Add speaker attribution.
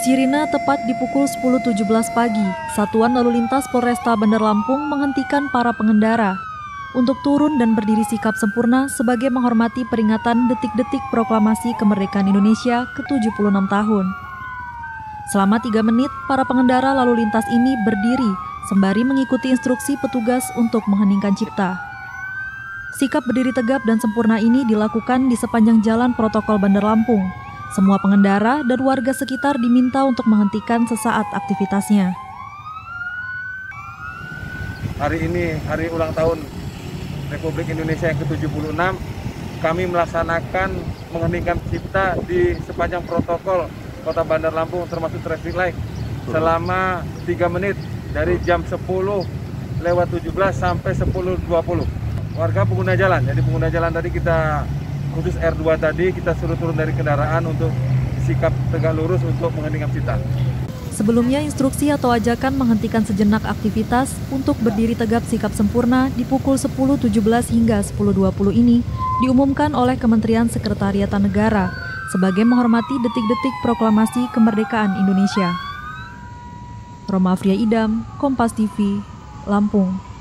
Speaker 1: sirine tepat di pukul 10.17 pagi, Satuan Lalu Lintas Polresta Bandar Lampung menghentikan para pengendara untuk turun dan berdiri sikap sempurna sebagai menghormati peringatan detik-detik proklamasi kemerdekaan Indonesia ke-76 tahun. Selama 3 menit, para pengendara lalu lintas ini berdiri sembari mengikuti instruksi petugas untuk mengheningkan cipta. Sikap berdiri tegap dan sempurna ini dilakukan di sepanjang jalan protokol Bandar Lampung. Semua pengendara dan warga sekitar diminta untuk menghentikan sesaat aktivitasnya.
Speaker 2: Hari ini, hari ulang tahun Republik Indonesia yang ke-76, kami melaksanakan mengheningkan cipta di sepanjang protokol Kota Bandar Lampung termasuk traffic light selama 3 menit dari jam 10:17 sampai 10:20. Warga pengguna jalan, jadi pengguna jalan tadi kita khusus R2 tadi kita suruh turun dari kendaraan untuk sikap tegak lurus untuk mengheningkan cipta.
Speaker 1: Sebelumnya, instruksi atau ajakan menghentikan sejenak aktivitas untuk berdiri tegap sikap sempurna di pukul 10.17 hingga 10.20 ini diumumkan oleh Kementerian Sekretariatan Negara sebagai menghormati detik-detik proklamasi kemerdekaan Roma Afria Idam, Kompas TV, Lampung.